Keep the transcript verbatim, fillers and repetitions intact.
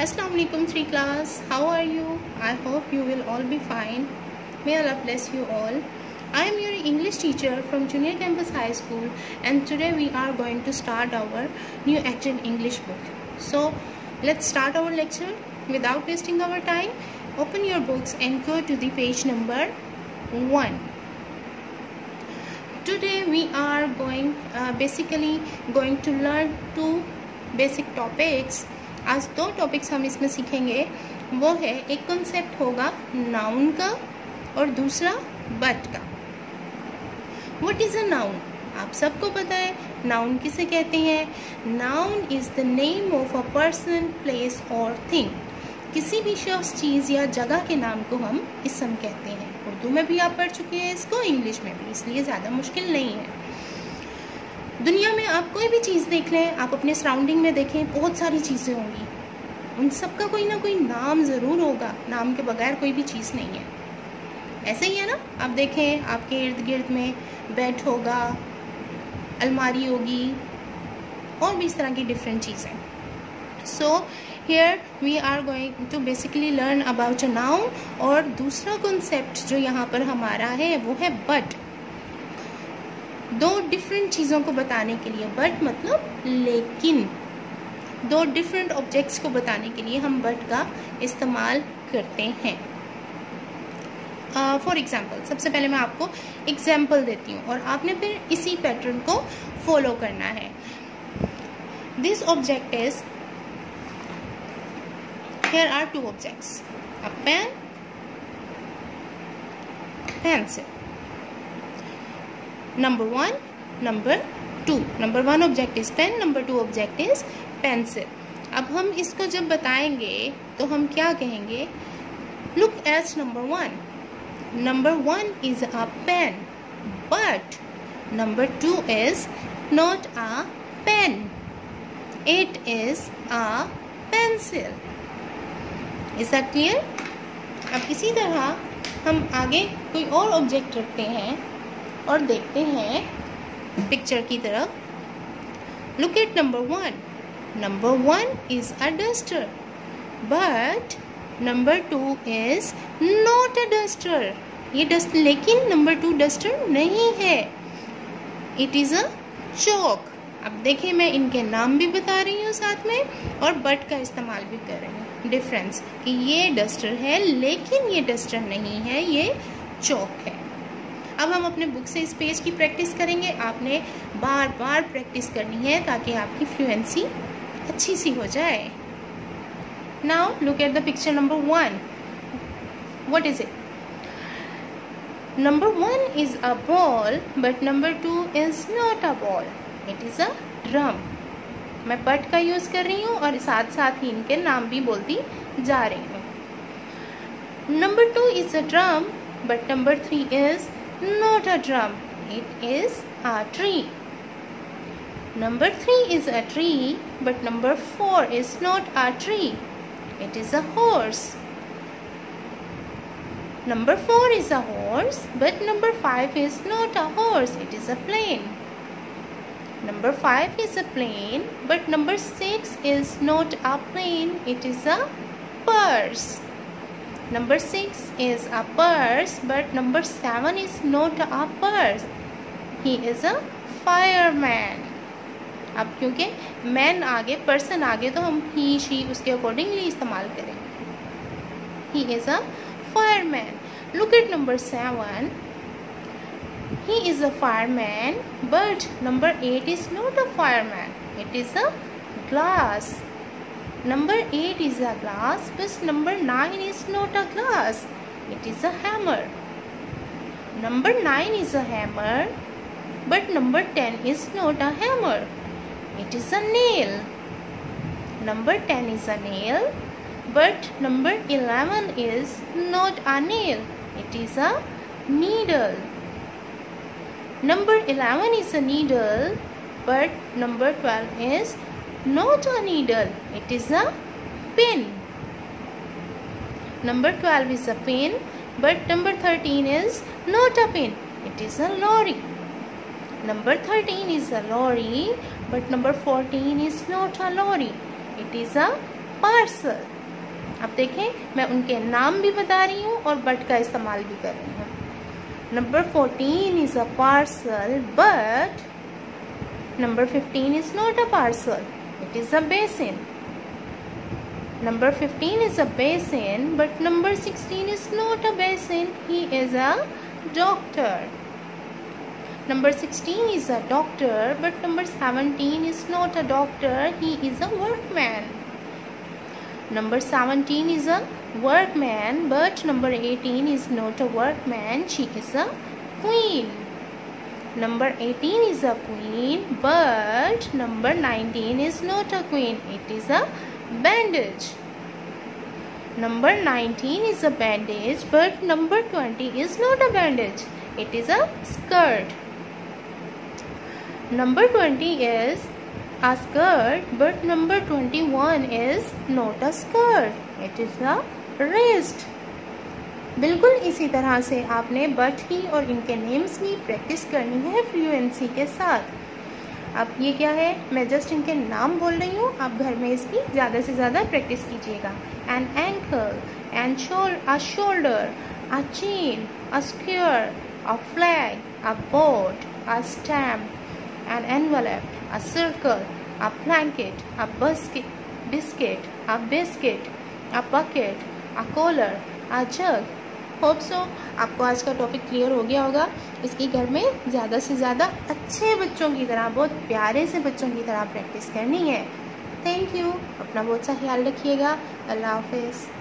Assalamu alaikum three class. How are you? I hope you will all be fine. May Allah bless you all. I am your English teacher from Junior Campus High School, and today we are going to start our new Accent English book. So let's start our lecture without wasting our time. Open your books and go to the page number one. Today we are going uh, basically going to learn two basic topics. आज दो topics हम इसमें सीखेंगे. वो है, एक concept होगा noun का और दूसरा बट का. What is a noun? आप सबको पता है नाउन किसे कहते हैं. Noun is the name of a person, place और थिंग. किसी भी शख्स, चीज़ या जगह के नाम को हम इसम कहते हैं. उर्दू में भी आप पढ़ चुके हैं इसको, इंग्लिश में भी, इसलिए ज़्यादा मुश्किल नहीं है. दुनिया में आप कोई भी चीज़ देख लें, आप अपने सराउंडिंग में देखें, बहुत सारी चीज़ें होंगी. उन सब का कोई ना कोई नाम ज़रूर होगा. नाम के बगैर कोई भी चीज़ नहीं है. ऐसे ही है ना. आप देखें, आपके इर्द गिर्द में बेड होगा, अलमारी होगी, और भी इस तरह की डिफरेंट चीज़ें. So here we are going to basically learn about a noun. और दूसरा कॉन्सेप्ट जो यहाँ पर हमारा है वो है बट. दो डिफरेंट चीज़ों को बताने के लिए, बट मतलब लेकिन, दो डिफरेंट ऑब्जेक्ट्स को बताने के लिए हम बट का इस्तेमाल करते हैं. फॉर uh, एग्जाम्पल, सबसे पहले मैं आपको एग्जाम्पल देती हूँ और आपने फिर इसी पैटर्न को फॉलो करना है. This object is, here are two objects, a pen, pencil. Number one, number two. Number one object is pen, number two object is pencil. अब हम इसको जब बताएंगे तो हम क्या कहेंगे? Look at number one. Number one is a pen, but number two is not a pen. It is a pencil. Is that clear? अब इसी तरह हम आगे कोई और ऑब्जेक्ट रखते हैं और देखते हैं पिक्चर की तरफ. Look at number one. Number one is a duster, but number two is not a duster. ये डस्ट, लेकिन नंबर टू डस्टर नहीं है. इट इज अ चॉक. अब देखिए, मैं इनके नाम भी बता रही हूँ साथ में, और बट का इस्तेमाल भी कर रही हूँ. डिफरेंस कि ये डस्टर है लेकिन ये डस्टर नहीं है, ये चॉक है. अब हम अपने बुक से इस पेज की प्रैक्टिस करेंगे. आपने बार बार प्रैक्टिस करनी है ताकि आपकी फ्लुएंसी अच्छी सी हो जाए. Now look at the picture number one. What is it? Number one is a ball, but number two is not a ball. It is a drum. मैं बट का यूज कर रही हूँ और साथ साथ ही इनके नाम भी बोलती जा रही हूँ. Number two is a drum, but number three is not a drum. It is a tree. Number three is a tree, but number four is not a tree. It is a horse. Number four is a horse, but number five is not a horse. It is a plane. Number five is a plane, but number six is not a plane. It is a purse. Number six is a purse, but number seven is not a purse. He is a fireman. अब क्योंकि man आगे, person आगे, तो हम he, she उसके accordingly इस्तेमाल करेंगे. He is a fireman. Look at number seven. He is a fireman, but number eight is not a fireman. It is a glass. Number eight is a glass, but number nine is not a glass. It is a hammer. Number nine is a hammer, but number ten is not a hammer. It is a nail. Number ten is a nail, but number eleven is not a nail. It is a needle. Number eleven is a needle, but number twelve is not a needle. It is a pin. Number twelve is a pin, but number thirteen is not a pin. It is a lorry. Number thirteen is a lorry, but number fourteen is not a lorry. It is a parcel. अब देखें, मैं उनके नाम भी बता रही हूँ और बट का इस्तेमाल भी कर रही हूँ। Number fourteen is a parcel but number fifteen is not a parcel, it is a basin. Number fifteen is a basin, but number sixteen is not a basin. He is a doctor. Number sixteen is a doctor, but number seventeen is not a doctor. He is a workman. Number seventeen is a workman, but number eighteen is not a workman. She is a queen. Number eighteen is a queen, but number nineteen is not a queen. It is a bandage. Number nineteen is a bandage, but number twenty is not a bandage. It is a skirt. Number twenty is a skirt, but number twenty-one is not a skirt. It is a wrist. बिल्कुल इसी तरह से आपने but की और इनके names की practice करनी है फ्लुएंसी के साथ। अब ये क्या है, मैं जस्ट इनके नाम बोल रही हूँ, आप घर में इसकी ज़्यादा से ज़्यादा प्रैक्टिस कीजिएगा। An ankle, an shoal a shoulder, a chain, a square, a flag, a boat, a stamp, an envelope, a circle, a blanket, a biscuit, biscuit, a biscuit, a bucket, a collar, a jug. Hope so आपको आज का topic clear हो गया होगा। इसकी घर में ज़्यादा से ज़्यादा अच्छे बच्चों की तरह, बहुत प्यारे से बच्चों की तरह प्रैक्टिस करनी है। Thank you. अपना बहुत सा ख्याल रखिएगा। अल्लाह हाफिज़।